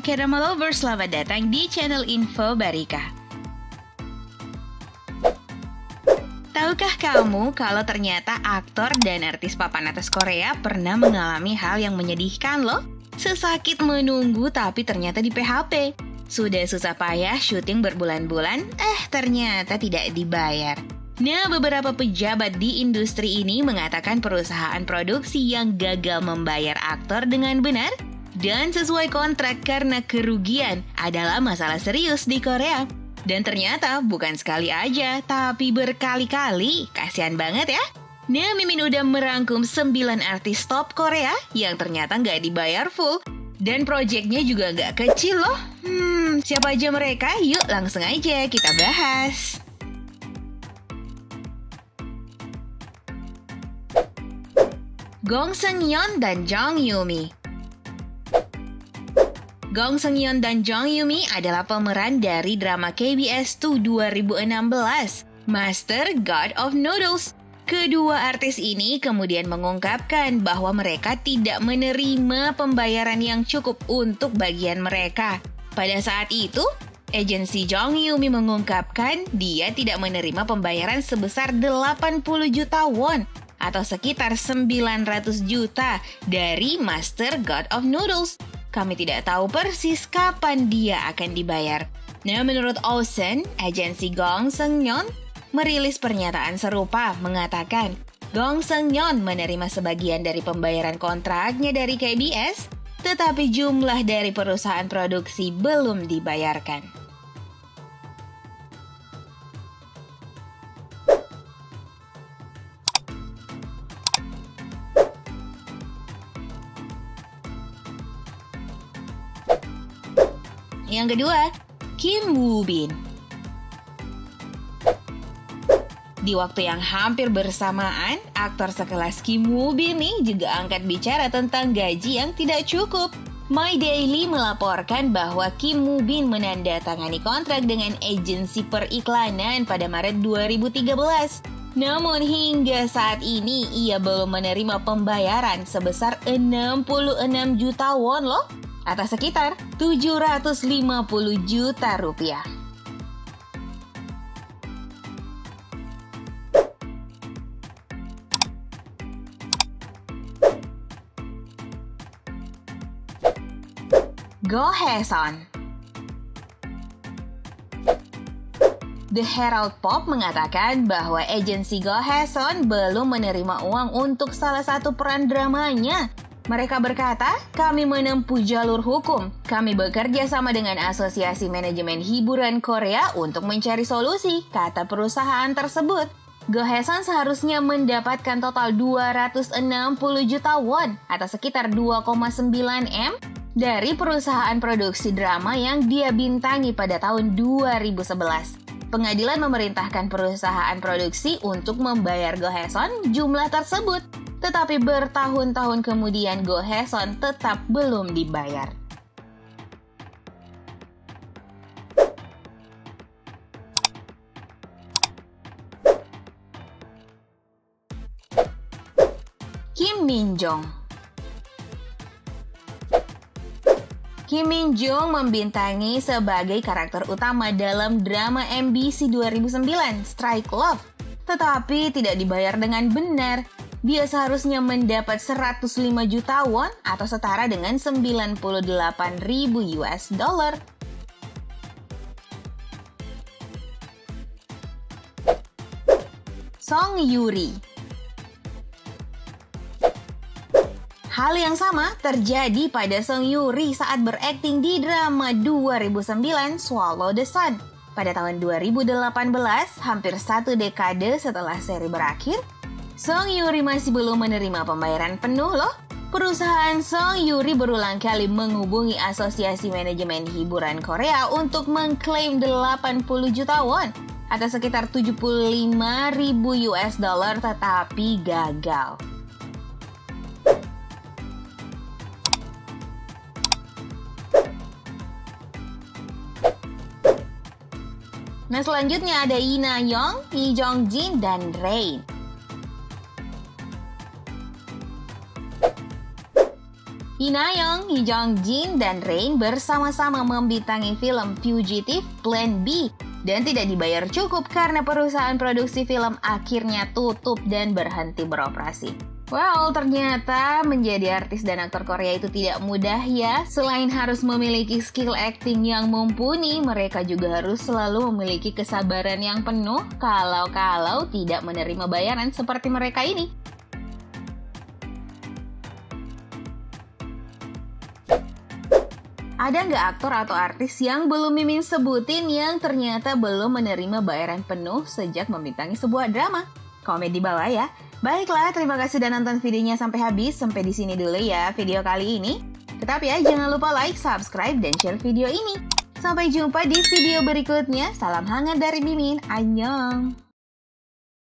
K-drama lovers, selamat datang di channel Info Barika. Tahukah kamu kalau ternyata aktor dan artis papan atas Korea pernah mengalami hal yang menyedihkan loh? Sesakit menunggu tapi ternyata di PHP. Sudah susah payah syuting berbulan-bulan, ternyata tidak dibayar. Nah, beberapa pejabat di industri ini mengatakan perusahaan produksi yang gagal membayar aktor dengan benar dan sesuai kontrak karena kerugian adalah masalah serius di Korea. Dan ternyata bukan sekali aja, tapi berkali-kali. Kasihan banget ya. Nah, Mimin udah merangkum 9 artis top Korea yang ternyata nggak dibayar full. Dan proyeknya juga nggak kecil loh. Siapa aja mereka? Yuk langsung aja kita bahas. Gong Seung-yeon dan Jung Yoo-mi. Gong Seung-yeon dan Jung Yoo-mi adalah pemeran dari drama KBS 2 2016, Master God of Noodles. Kedua artis ini kemudian mengungkapkan bahwa mereka tidak menerima pembayaran yang cukup untuk bagian mereka. Pada saat itu, agensi Jung Yoo-mi mengungkapkan dia tidak menerima pembayaran sebesar 80 juta won atau sekitar 900 juta dari Master God of Noodles. Kami tidak tahu persis kapan dia akan dibayar. Nah, menurut Ocean, agensi Gong Seung-yeon merilis pernyataan serupa mengatakan Gong Seung-yeon menerima sebagian dari pembayaran kontraknya dari KBS, tetapi jumlah dari perusahaan produksi belum dibayarkan. Yang kedua, Kim Woo-bin. Di waktu yang hampir bersamaan, aktor sekelas Kim Woo-bin nih juga angkat bicara tentang gaji yang tidak cukup. My Daily melaporkan bahwa Kim Woo-bin menandatangani kontrak dengan agensi periklanan pada Maret 2013. Namun hingga saat ini ia belum menerima pembayaran sebesar 66 juta won loh, atau sekitar 750 juta rupiah. Go Hae-sun. The Herald Pop mengatakan bahwa agensi Go Hae-sun belum menerima uang untuk salah satu peran dramanya. Mereka berkata, kami menempuh jalur hukum. Kami bekerja sama dengan Asosiasi Manajemen Hiburan Korea untuk mencari solusi, kata perusahaan tersebut. Go Hae-sun seharusnya mendapatkan total 260 juta won atau sekitar 2,9 M dari perusahaan produksi drama yang dia bintangi pada tahun 2011. Pengadilan memerintahkan perusahaan produksi untuk membayar Go Hae-sun jumlah tersebut. Tetapi bertahun-tahun kemudian Go Hae-sun tetap belum dibayar. Kim Min-jung. Kim Min-jung membintangi sebagai karakter utama dalam drama MBC 2009, Strike Love. Tetapi tidak dibayar dengan benar. Dia seharusnya mendapat 105 juta won atau setara dengan 98.000 US dollar. Song Yuri. Hal yang sama terjadi pada Song Yuri saat berakting di drama 2009 Swallow the Sun. Pada tahun 2018, hampir satu dekade setelah seri berakhir, Song Yuri masih belum menerima pembayaran penuh loh. Perusahaan Song Yuri berulang kali menghubungi Asosiasi Manajemen Hiburan Korea untuk mengklaim 80 juta won atau sekitar 75.000 US dollar tetapi gagal. Nah, selanjutnya ada Lee Na-young, Lee Jong-jin, dan Rain. Lee Na-young, Hee Jong-jin, dan Rain bersama-sama membintangi film Fugitive Plan B dan tidak dibayar cukup karena perusahaan produksi film akhirnya tutup dan berhenti beroperasi. Well, ternyata menjadi artis dan aktor Korea itu tidak mudah ya. Selain harus memiliki skill acting yang mumpuni, mereka juga harus selalu memiliki kesabaran yang penuh kalau tidak menerima bayaran seperti mereka ini. Ada nggak aktor atau artis yang belum Mimin sebutin yang ternyata belum menerima bayaran penuh sejak membintangi sebuah drama? Komen di bawah ya. Baiklah, terima kasih sudah nonton videonya sampai habis. Sampai di sini dulu ya video kali ini. Tetapi ya, jangan lupa like, subscribe, dan share video ini. Sampai jumpa di video berikutnya. Salam hangat dari Mimin. Annyeong!